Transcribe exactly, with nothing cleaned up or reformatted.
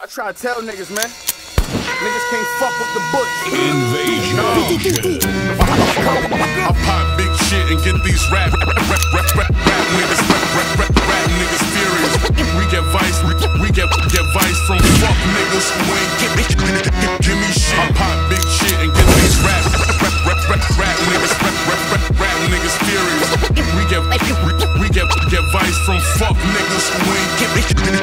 I try to tell niggas, man. Niggas can't fuck with the butch. Invasion. I pop big shit and get these rap, rap, rap, rap, rap, rap niggas, rap, rap, rap, rap niggas furious. We get vice, we, we get get vice from fuck niggas who ain't give me, give me shit. I pop big shit and get these rap, rap, rap, rap, rap niggas, rap, rap, rap, rap niggas furious. We get we, we get get vice from fuck niggas who ain't give me.